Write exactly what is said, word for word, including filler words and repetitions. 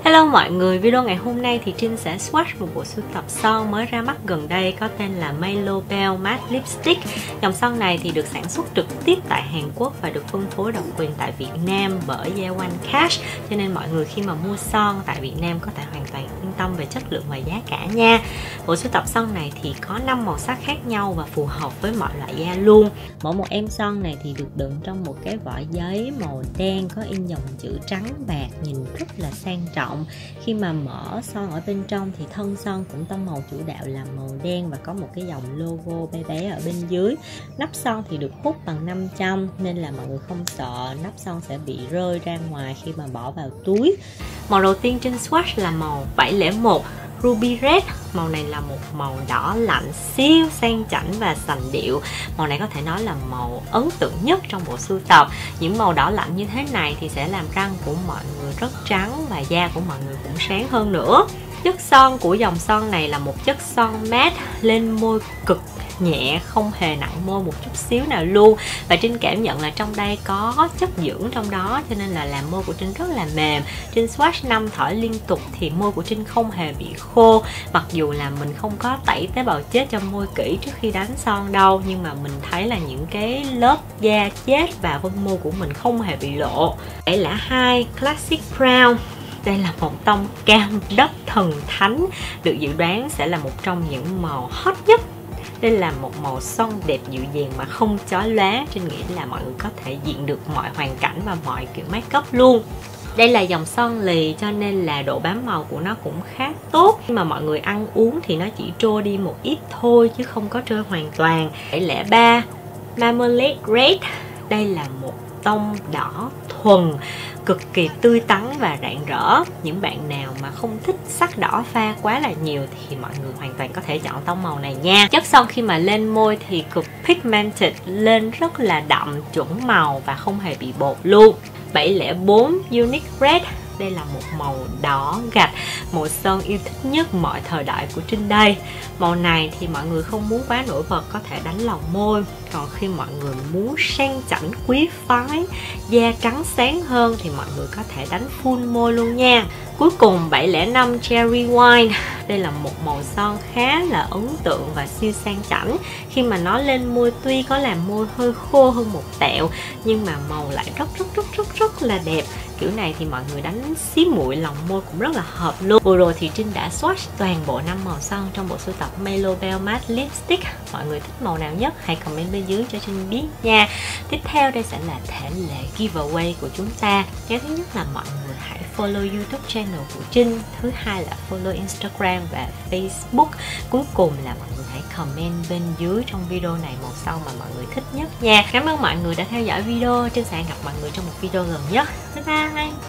Hello mọi người, video ngày hôm nay thì Trinh sẽ swatch một bộ sưu tập son mới ra mắt gần đây có tên là Melo Bell Matte Lipstick. Dòng son này thì được sản xuất trực tiếp tại Hàn Quốc và được phân phối độc quyền tại Việt Nam bởi Gia One Cash. Cho nên mọi người khi mà mua son tại Việt Nam có thể hoàn toàn yên tâm về chất lượng và giá cả nha. Bộ sưu tập son này thì có năm màu sắc khác nhau và phù hợp với mọi loại da luôn. Mỗi một em son này thì được đựng trong một cái vỏ giấy màu đen có in dòng chữ trắng bạc, nhìn rất là sang trọng. Khi mà mở son ở bên trong thì thân son cũng tông màu chủ đạo là màu đen và có một cái dòng logo bé bé ở bên dưới. Nắp son thì được hút bằng nam châm nên là mọi người không sợ nắp son sẽ bị rơi ra ngoài khi mà bỏ vào túi. Màu đầu tiên trên swatch là màu bảy không một Ruby Red. Màu này là một màu đỏ lạnh siêu sang chảnh và sành điệu. Màu này có thể nói là màu ấn tượng nhất trong bộ sưu tập. Những màu đỏ lạnh như thế này thì sẽ làm răng của mọi người rất trắng và da của mọi người cũng sáng hơn nữa. Chất son của dòng son này là một chất son matte lên môi cực nhẹ, không hề nặng môi một chút xíu nào luôn. Và Trinh cảm nhận là trong đây có chất dưỡng trong đó cho nên là làm môi của Trinh rất là mềm. Trinh swatch năm thỏi liên tục thì môi của Trinh không hề bị khô. Mặc dù là mình không có tẩy tế bào chết cho môi kỹ trước khi đánh son đâu, nhưng mà mình thấy là những cái lớp da chết và vân môi của mình không hề bị lộ. Đây là hai Classic Brown. Đây là một tông cam đất thần thánh, được dự đoán sẽ là một trong những màu hot nhất. Đây là một màu son đẹp dịu dàng mà không chói lóa. Trinh nghĩ là mọi người có thể diện được mọi hoàn cảnh và mọi kiểu make up luôn. Đây là dòng son lì cho nên là độ bám màu của nó cũng khá tốt. Nhưng mà mọi người ăn uống thì nó chỉ trôi đi một ít thôi chứ không có trôi hoàn toàn. bảy không ba Marmalade Red. Đây là một tông đỏ thuần, cực kỳ tươi tắn và rạng rỡ. Những bạn nào mà không thích sắc đỏ pha quá là nhiều thì mọi người hoàn toàn có thể chọn tông màu này nha. Chất son khi mà lên môi thì cực pigmented, lên rất là đậm, chuẩn màu và không hề bị bột luôn. bảy không bốn Unique Red. Đây là một màu đỏ gạch, màu son yêu thích nhất mọi thời đại của Trinh đây. Màu này thì mọi người không muốn quá nổi bật có thể đánh lòng môi. Còn khi mọi người muốn sang chảnh quý phái, da trắng sáng hơn thì mọi người có thể đánh full môi luôn nha. Cuối cùng bảy không năm Cherry Wine. Đây là một màu son khá là ấn tượng và siêu sang chảnh. Khi mà nó lên môi tuy có làm môi hơi khô hơn một tẹo, nhưng mà màu lại rất rất rất rất rất là đẹp. Kiểu này thì mọi người đánh xí muội lòng môi cũng rất là hợp luôn. Vừa rồi thì Trinh đã swatch toàn bộ năm màu son trong bộ sưu tập Melo Bell Matte Lipstick. Mọi người thích màu nào nhất hãy comment bên dưới cho Trinh biết nha. Tiếp theo đây sẽ là thể lệ giveaway của chúng ta. Cái thứ nhất là mọi người hãy follow YouTube channel của Trinh. Thứ hai là follow Instagram và Facebook. Cuối cùng là mọi người hãy comment bên dưới trong video này màu son mà mọi người thích nhất nha. Cảm ơn mọi người đã theo dõi video. Trinh sẽ gặp mọi người trong một video gần nhất. Bye bye.